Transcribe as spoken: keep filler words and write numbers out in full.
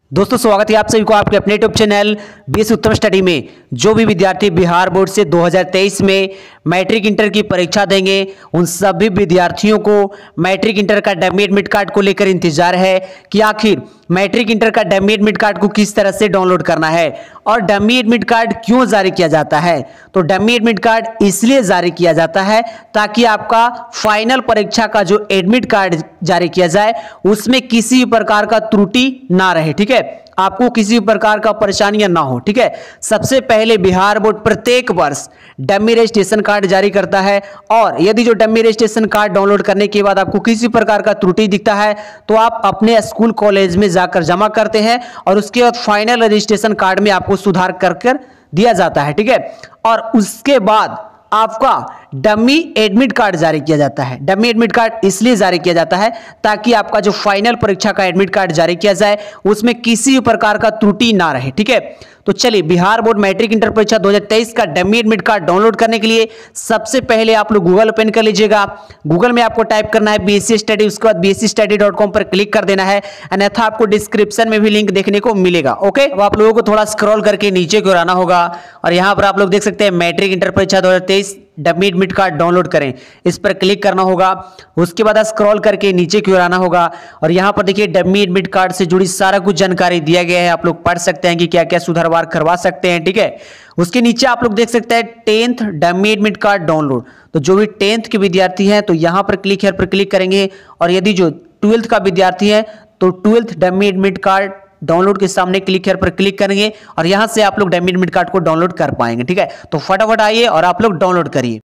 दोस्तों स्वागत है आप सभी को आपके अपने YouTube channel BS Uttam study में। जो भी विद्यार्थी बिहार बोर्ड से दो हज़ार तेईस में मैट्रिक इंटर की परीक्षा देंगे उन सभी विद्यार्थियों को मैट्रिक इंटर का डमी एडमिट कार्ड को लेकर इंतजार है कि आखिर मैट्रिक इंटर का डमी एडमिट कार्ड को किस तरह से डाउनलोड करना है और डमी एडमिट कार्ड क्यों जारी किया जाता है। तो डमी एडमिट कार्ड इसलिए जारी किया जाता है ताकि आपका फाइनल परीक्षा का जो एडमिट कार्ड जारी किया जाए उसमें किसी प्रकार का त्रुटि ना रहे, ठीक है, आपको किसी प्रकार का परेशानियां ना हो। ठीक है, सबसे पहले बिहार बोर्ड प्रत्येक वर्ष डमी रजिस्ट्रेशन कार्ड जारी करता है और यदि जो डमी रजिस्ट्रेशन कार्ड डाउनलोड करने के बाद आपको किसी प्रकार का त्रुटि दिखता है तो आप अपने स्कूल कॉलेज में जाकर जमा करते हैं और उसके बाद फाइनल रजिस्ट्रेशन कार्ड में आपको सुधार कर कर दिया जाता है। ठीक है, और उसके बाद आपका डमी एडमिट कार्ड जारी किया जाता है। डमी एडमिट कार्ड इसलिए जारी किया जाता है ताकि आपका जो फाइनल परीक्षा का एडमिट कार्ड जारी किया जाए उसमें किसी प्रकार का त्रुटि ना रहे। ठीक है, तो चलिए बिहार बोर्ड मैट्रिक इंटर परीक्षा दो हज़ार तेईस का डमी एडमिट कार्ड डाउनलोड करने के लिए सबसे पहले आप लोग गूगल ओपन कर लीजिएगा। गूगल में आपको टाइप करना है बीएससी स्टडी, उसके बाद बीएससी स्टडी डॉट कॉम पर क्लिक कर देना है, अन्यथा आपको डिस्क्रिप्शन में भी लिंक देखने को मिलेगा। ओके, अब आप लोगों को थोड़ा स्क्रॉल करके नीचे की ओर आना होगा और यहाँ पर आप लोग देख सकते हैं मैट्रिक इंटर परीक्षा दो हज़ार तेईस डमी एडमिट कार्ड डाउनलोड करें, इस पर क्लिक करना होगा। उसके बाद स्क्रॉल करके नीचे की ओर आना होगा और यहाँ पर देखिए डमी एडमिट कार्ड से जुड़ी सारा कुछ जानकारी दिया गया है। आप लोग पढ़ सकते हैं कि क्या क्या सुधारवार करवा सकते हैं। ठीक है, उसके नीचे आप लोग देख सकते हैं tenth dummy admit card download. तो जो भी टेंथ के विद्यार्थी हैं तो यहाँ पर क्लिक हेयर पर क्लिक करेंगे और यदि जो ट्वेल्थ का विद्यार्थी है तो twelfth dummy admit card download के सामने क्लिक हेयर पर क्लिक करेंगे और यहां से आप लोग डमी एडमिट कार्ड को डाउनलोड कर पाएंगे। ठीक है, तो फटाफट आइए और आप लोग डाउनलोड करिए।